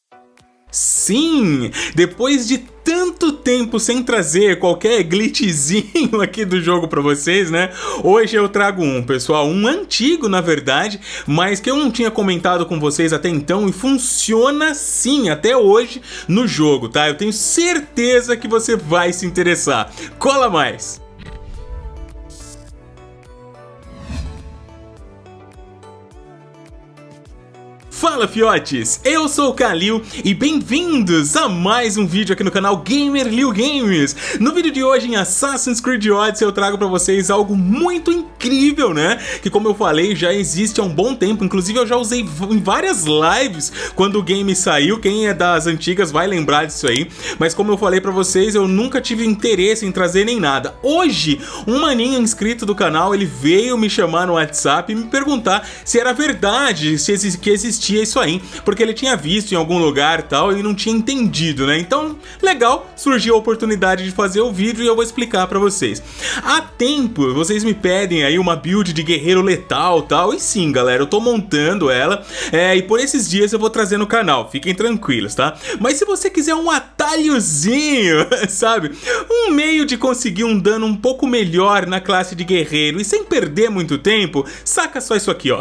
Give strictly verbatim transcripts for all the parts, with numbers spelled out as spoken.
Sim, depois de tanto tempo sem trazer qualquer glitchzinho aqui do jogo pra vocês, né? Hoje eu trago um, pessoal, um antigo na verdade, mas que eu não tinha comentado com vocês até então e funciona sim até hoje no jogo, tá? Eu tenho certeza que você vai se interessar. Cola mais! Fala fiotes, eu sou o Kalil e bem-vindos a mais um vídeo aqui no canal GamerLil Games. No vídeo de hoje em Assassin's Creed Odyssey eu trago pra vocês algo muito incrível, né? Que como eu falei já existe há um bom tempo, inclusive eu já usei em várias lives quando o game saiu, quem é das antigas vai lembrar disso aí. Mas como eu falei pra vocês, eu nunca tive interesse em trazer nem nada. Hoje, um maninho inscrito do canal, ele veio me chamar no WhatsApp e me perguntar se era verdade, se exi que existia isso aí, porque ele tinha visto em algum lugar e tal e não tinha entendido, né? Então, legal, surgiu a oportunidade de fazer o vídeo e eu vou explicar pra vocês. Há tempo, vocês me pedem aí uma build de guerreiro letal e tal, e sim, galera, eu tô montando ela, é, e por esses dias eu vou trazer no canal, fiquem tranquilos, tá? Mas se você quiser um atalhozinho, sabe? Um meio de conseguir um dano um pouco melhor na classe de guerreiro e sem perder muito tempo, saca só isso aqui, ó.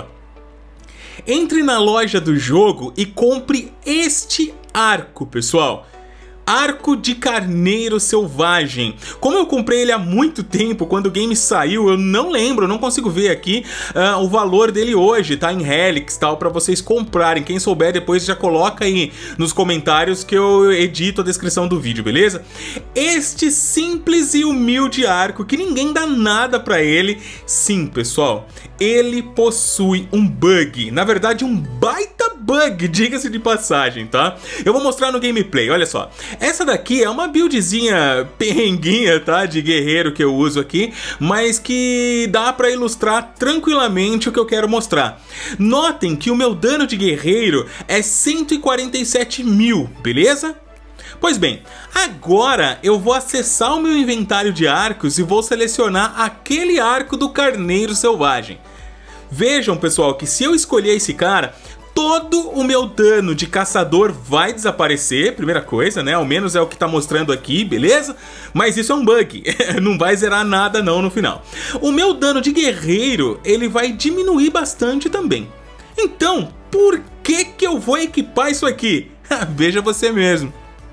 Entre na loja do jogo e compre este arco, pessoal. Arco de Carneiro Selvagem. Como eu comprei ele há muito tempo, quando o game saiu, eu não lembro, eu não consigo ver aqui uh, o valor dele hoje, tá? Em Helix e tal, pra vocês comprarem. Quem souber depois já coloca aí nos comentários que eu edito a descrição do vídeo, beleza? Este simples e humilde arco, que ninguém dá nada pra ele. Sim, pessoal, ele possui um bug. Na verdade, um baita bug, diga-se de passagem, tá? Eu vou mostrar no gameplay, olha só. Essa daqui é uma buildzinha perrenguinha, tá? De guerreiro que eu uso aqui, mas que dá pra ilustrar tranquilamente o que eu quero mostrar. Notem que o meu dano de guerreiro é cento e quarenta e sete mil, beleza? Pois bem, agora eu vou acessar o meu inventário de arcos e vou selecionar aquele arco do Carneiro Selvagem. Vejam, pessoal, que se eu escolher esse cara, todo o meu dano de caçador vai desaparecer, primeira coisa, né? Ao menos é o que tá mostrando aqui, beleza? Mas isso é um bug, não vai zerar nada não no final. O meu dano de guerreiro, ele vai diminuir bastante também. Então, por que que eu vou equipar isso aqui? Veja você mesmo.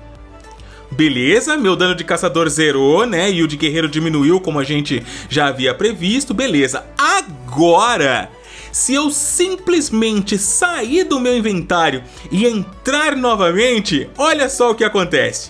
Beleza, meu dano de caçador zerou, né? E o de guerreiro diminuiu, como a gente já havia previsto, beleza. Agora, se eu simplesmente sair do meu inventário e entrar novamente, olha só o que acontece.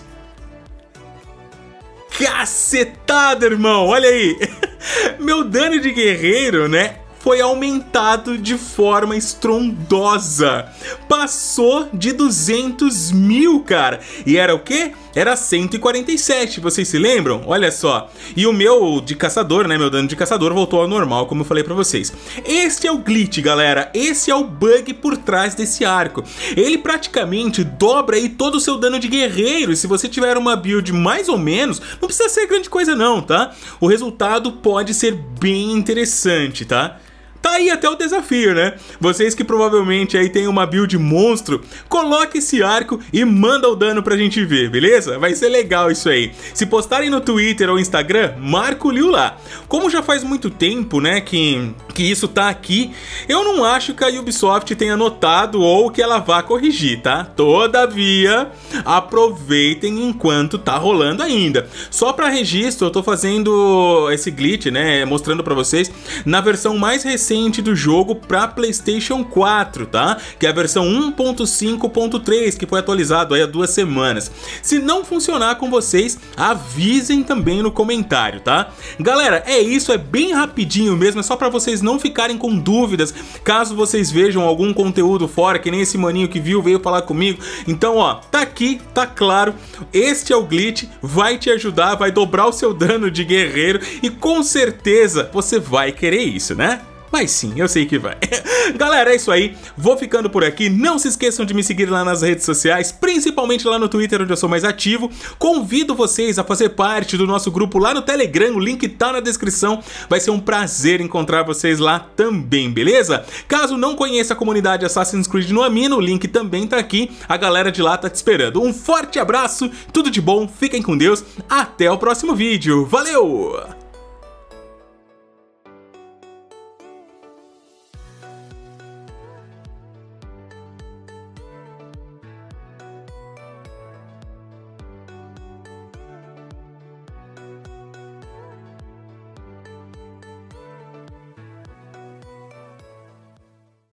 Cacetada, irmão, olha aí. Meu dano de guerreiro, né, foi aumentado de forma estrondosa. Passou de duzentos mil, cara. E era o quê? Era cento e quarenta e sete, vocês se lembram? Olha só. E o meu de caçador, né, meu dano de caçador voltou ao normal, como eu falei pra vocês. Este é o glitch, galera. Esse é o bug por trás desse arco. Ele praticamente dobra aí todo o seu dano de guerreiro. E se você tiver uma build mais ou menos, não precisa ser grande coisa não, tá? O resultado pode ser bem interessante, tá? Tá aí até o desafio, né? Vocês que provavelmente aí tem uma build monstro, coloque esse arco e manda o dano pra gente ver, beleza? Vai ser legal isso aí. Se postarem no Twitter ou Instagram, marca o Lil lá. Como já faz muito tempo, né, que, que isso tá aqui, eu não acho que a Ubisoft tenha notado ou que ela vá corrigir, tá? Todavia, aproveitem enquanto tá rolando ainda. Só pra registro, eu tô fazendo esse glitch, né, mostrando pra vocês na versão mais recente do jogo para PlayStation quatro, tá? Que é a versão um ponto cinco ponto três, que foi atualizado aí há duas semanas. Se não funcionar com vocês, avisem também no comentário, tá? Galera, é isso, é bem rapidinho mesmo, é só para vocês não ficarem com dúvidas, caso vocês vejam algum conteúdo fora, que nem esse maninho que viu, veio falar comigo. Então, ó, tá aqui, tá claro, este é o glitch, vai te ajudar, vai dobrar o seu dano de guerreiro e com certeza você vai querer isso, né? Mas sim, eu sei que vai. Galera, é isso aí. Vou ficando por aqui. Não se esqueçam de me seguir lá nas redes sociais, principalmente lá no Twitter, onde eu sou mais ativo. Convido vocês a fazer parte do nosso grupo lá no Telegram. O link tá na descrição. Vai ser um prazer encontrar vocês lá também, beleza? Caso não conheça a comunidade Assassin's Creed no Amino, o link também tá aqui. A galera de lá tá te esperando. Um forte abraço, tudo de bom, fiquem com Deus. Até o próximo vídeo. Valeu!